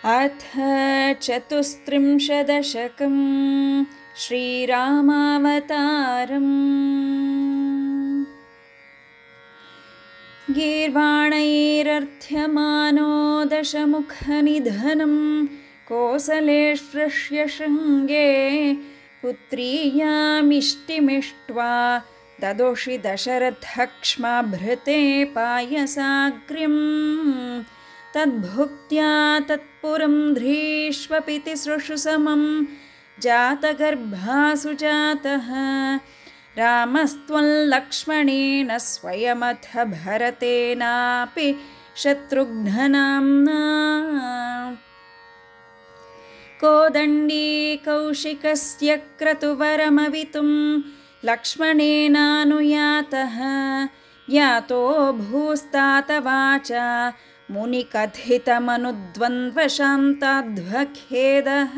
अथ चतुस्त्रिंशदशकं श्रीरामावतारम्। गीर्वाणैरर्थ्यमानो दशमुखनिधनं कोसलेष्वस्य शृङ्गे पुत्रीयामिष्टिमिष्ट्वा ददोषि दशरथक्ष्माभृते पायसाग्र्यम्। तद्भुक्त्या तत्पुरं ध्रीष्वपिति सृषु समं जातगर्भासु जातः। रामस्त्वल्लक्ष्मणेन स्वयमथ भरतेनापि शत्रुघ्ननाम्ना। कोदण्डी कौशिकस्य क्रतुवरमवितुं लक्ष्मणेनानुयातः। यातो भूस्तातवाचा मुनिकथितमनुद्वन्द्वशान्ताध्वखेदः।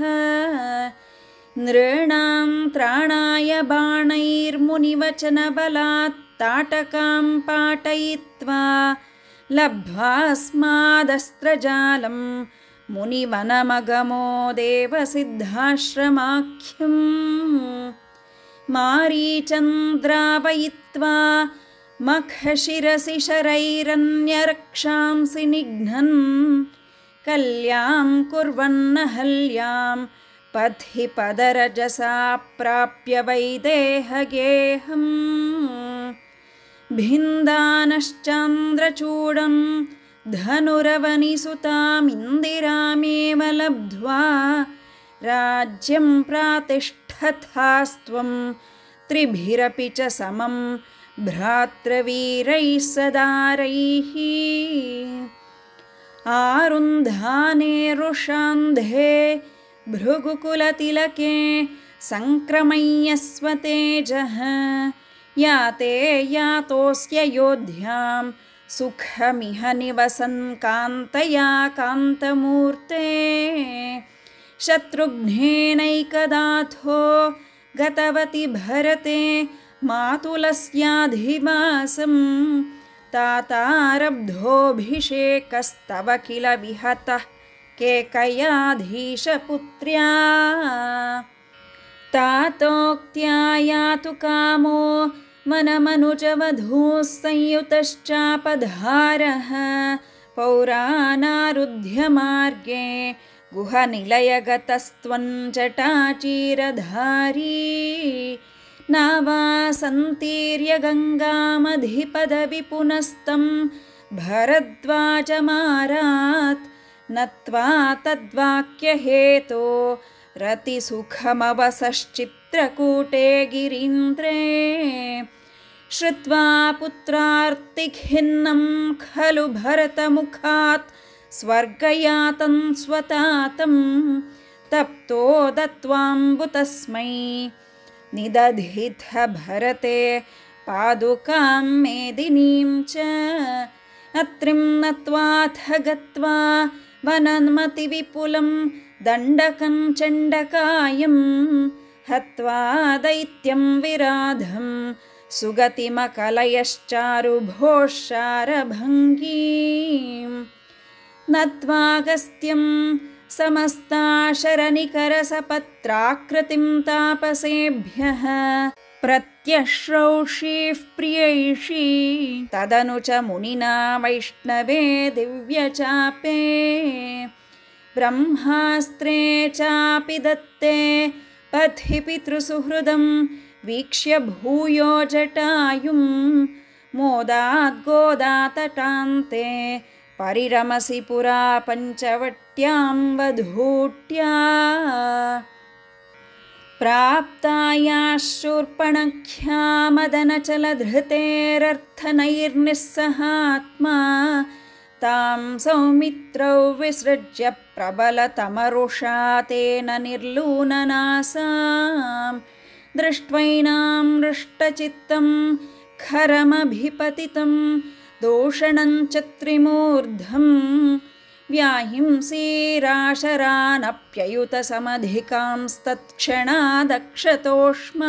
नृणां त्राणाय बाणैर्मुनिवचनबलात् ताटकां पाटयित्वा लब्ध्वास्मादस्त्रजालं मुनिवनमगमो देवसिद्धाश्रमाख्यम्। मारीचन्द्रावयित्वा मखशिरसि शरैरन्यरक्षांसि निघ्नन् कल्यां कुर्वन्नहल्यां पथि पदरजसा प्राप्य वैदेहगेहम्। भिन्दानश्चान्द्रचूडं धनुरवनिसुतामिन्दिरामेव लब्ध्वा राज्यं प्रातिष्ठथास्त्वं त्रिभिरपि च समं भ्रातृवीरैः सदारैः। आरुन्धाने रुषान्धे भृगुकुलतिलके सङ्क्रमय्यस्वतेजः। याते यातोऽस्य योध्यां सुखमिह निवसन् कान्तया कान्तमूर्ते। शत्रुघ्नेनैकदाथो गतवति भरते मातुलस्याधिवासं। तातारब्धोऽभिषेकस्तव किल विहतः केकयाधीशपुत्र्या। तातोक्त्या यातु कामो वनमनुजवधूः संयुतश्चापधारः। पौरानारुध्य मार्गे गुहनिलयगतस्त्वञ्जटाचीरधारी। नावासन्तीर्य गङ्गामधिपदवि पुनस्तं भरद्वाजमारात्। नत्वा तद्वाक्यहेतो रतिसुखमवसश्चित्रकूटे गिरीन्द्रे। श्रुत्वा पुत्रार्तिखिन्नं खलु भरतमुखात् स्वर्गयातं स्वतातं। तप्तो दत्त्वाम्बुतस्मै निदधिथ भरते पादुकां मेदिनीं च। अत्रिं नत्वाथ गत्वा वनन्मतिविपुलं दण्डकं चण्डकायं। हत्वा दैत्यं विराधं सुगतिमकलयश्चारुभोः नत्वागस्त्यं समस्ताशरनिकरसपत्राकृतिं तापसेभ्यः प्रत्यश्रौषीः प्रियैषी। तदनु च मुनिना वैष्णवे दिव्यचापे ब्रह्मास्त्रे चापि दत्ते पथि पितृसुहृदं वीक्ष्य भूयो जटायुं। मोदाद्गोदातटान्ते परिरमसि पुरा पञ्चवट्यां वधूट्या। प्राप्तायाः शूर्पणख्या मदनचलधृतेरर्थनैर्निस्सहात्मा। तां सौमित्रौ विसृज्य प्रबलतमरुषा तेन निर्लूननासां। दृष्ट्वैनां हृष्टचित्तं खरमभिपतितं दूषणं च त्रिमूर्धं। व्याहिंसीराशरानप्ययुतसमधिकांस्तत्क्षणादक्षतोष्मा।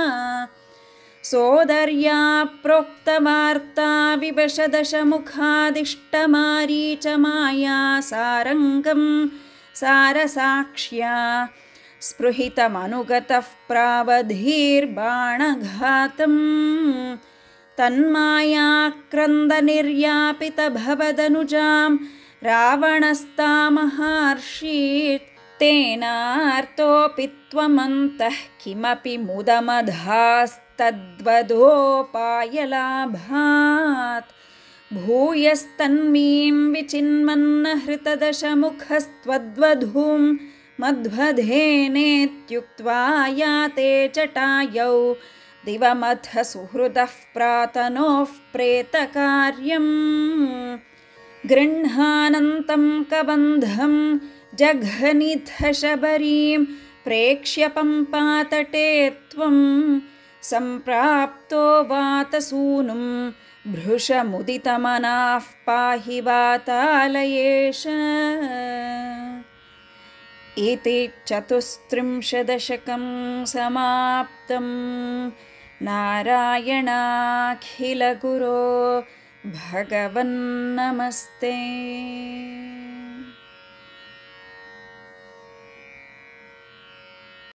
सोदर्या प्रोक्तवार्ता विवशदशमुखादिष्टमारीचमाया सारङ्गं सारसाक्ष्या स्पृहितमनुगतः प्रावधीर्बाणघातम् तन्मायाक्रन्दनिर्यापितभवदनुजां रावणस्तामहर्षीत् तेनार्तोऽपि त्वमन्तः किमपि मुदमधास्तद्वदोपायलाभात् भूयस्तन्मीं विचिन्वन्न हृतदशमुखस्त्वद्वधूं मध्वधेनेत्युक्त्वा याते जटायौ दिवमथ सुहृदः प्रातनोः प्रेतकार्यम् गृह्णानन्तं कबन्धं जघनिधशबरीं प्रेक्ष्य पम्पातटे त्वं सम्प्राप्तो वातसूनुं भृशमुदितमनाः पाहि वातालयेश। इति 34 समाप्तम्। नारायणाखिलगुरो भगवन्नमस्ते।